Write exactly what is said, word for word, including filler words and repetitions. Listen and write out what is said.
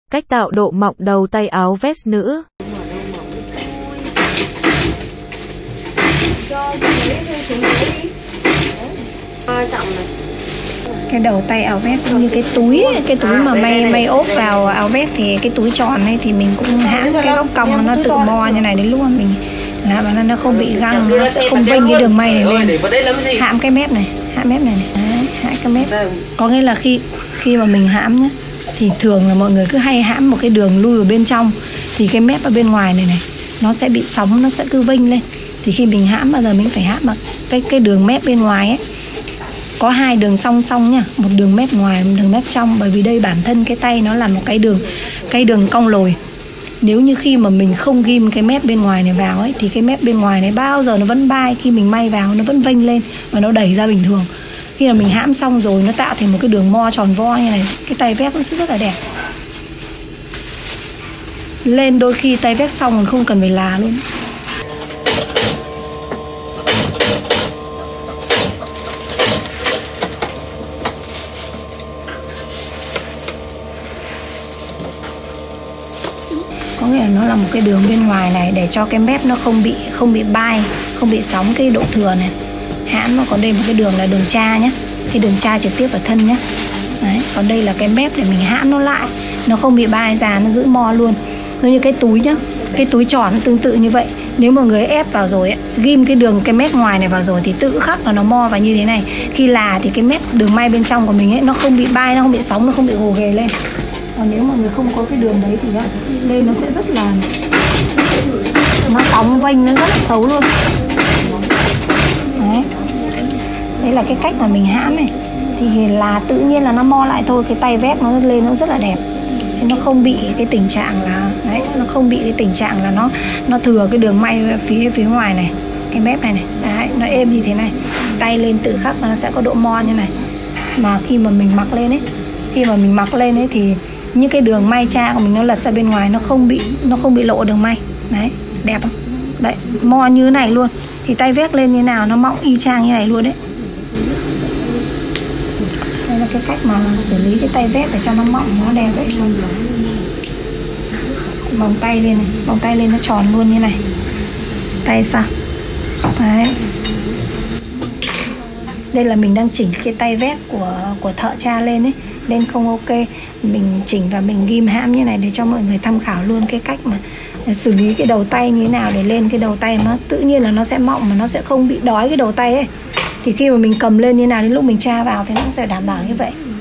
Cách tạo độ mọng đầu tay áo vest nữ. Cái đầu tay áo vest như cái túi, cái túi mà may may ốp vào áo vest thì cái túi tròn này thì mình cũng hãm cái góc cong nó tự mo như này đến lúc mà mình làm nó nó không bị găng, nó sẽ không vênh cái đường may này lên. Hãm cái mép này, hãm mép này, này. Đấy, hãm cái mép. Có nghĩa là khi khi mà mình hãm nhá, thì thường là mọi người cứ hay hãm một cái đường lui vào bên trong thì cái mép ở bên ngoài này này nó sẽ bị sóng, nó sẽ cứ vênh lên. Thì khi mình hãm bao giờ mình phải hãm bằng cái cái đường mép bên ngoài ấy, có hai đường song song nha, một đường mép ngoài, một đường mép trong, bởi vì đây bản thân cái tay nó là một cái đường cái đường cong lồi. Nếu như khi mà mình không ghim cái mép bên ngoài này vào ấy thì cái mép bên ngoài này bao giờ nó vẫn bay, khi mình may vào nó vẫn vênh lên và nó đẩy ra bình thường. Khi mà mình hãm xong rồi nó tạo thành một cái đường mo tròn vo như này, cái tay vest nó sẽ rất là đẹp. Lên đôi khi tay vest xong còn không cần phải là luôn. Có nghĩa là nó là một cái đường bên ngoài này để cho cái mép nó không bị không bị bay, không bị sóng cái độ thừa này. Hãm nó còn đây một cái đường là đường tra nhé, cái đường tra trực tiếp vào thân nhé. Đấy, còn đây là cái mép để mình hãm nó lại, nó không bị bay ra, nó giữ mo luôn. Giống như cái túi nhá, cái túi tròn tương tự như vậy. Nếu mà người ép vào rồi ấy, ghim cái đường cái mép ngoài này vào rồi thì tự khắc là nó mo vào như thế này. Khi là thì cái mép đường may bên trong của mình ấy nó không bị bay, nó không bị sóng, nó không bị gồ ghề lên. Còn nếu mà người không có cái đường đấy thì đó, lên nó sẽ rất là nó cong vênh, nó rất là xấu luôn. Đấy, đấy là cái cách mà mình hãm này. Thì là tự nhiên là nó mo lại thôi, cái tay vest nó lên nó rất là đẹp, chứ nó không bị cái tình trạng là đấy, nó không bị cái tình trạng là nó nó thừa cái đường may phía phía ngoài này, cái mép này này. Đấy, nó êm như thế này, tay lên tự khắc nó sẽ có độ mo như này. Mà khi mà mình mặc lên ấy, khi mà mình mặc lên ấy thì những cái đường may cha của mình nó lật ra bên ngoài, nó không bị nó không bị lộ đường may. Đấy, đẹp không? Đấy, mo như thế này luôn. Thì tay vest lên như nào nó mọng y chang như này luôn đấy. Đây là cái cách mà xử lý cái tay vest để cho nó mọng, nó đẹp đấy. Vòng tay lên này, vòng tay lên nó tròn luôn như này. Tay sao? Đấy. Đây là mình đang chỉnh cái tay vest của của thợ cha lên ấy, lên không ok. Mình chỉnh và mình ghim hãm như này để cho mọi người tham khảo luôn cái cách mà xử lý cái đầu tay như thế nào để lên cái đầu tay nó tự nhiên là nó sẽ mọng mà nó sẽ không bị đói cái đầu tay ấy. Thì khi mà mình cầm lên như nào đến lúc mình tra vào thì nó sẽ đảm bảo như vậy.